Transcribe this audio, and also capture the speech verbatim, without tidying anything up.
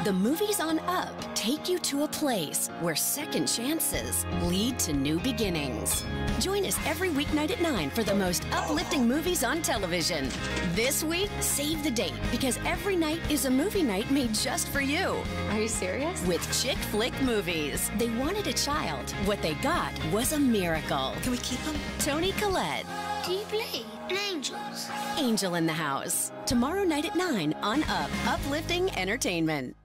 The movies on Up take you to a place where second chances lead to new beginnings. Join us every weeknight at nine for the most uplifting movies on television. This week, save the date because every night is a movie night made just for you. Are you serious? With Chick Flick Movies. They wanted a child. What they got was a miracle. Can we keep him? Toni Collette. Do you believe in angels? Angel in the House. Tomorrow night at nine on Up, Uplifting Entertainment.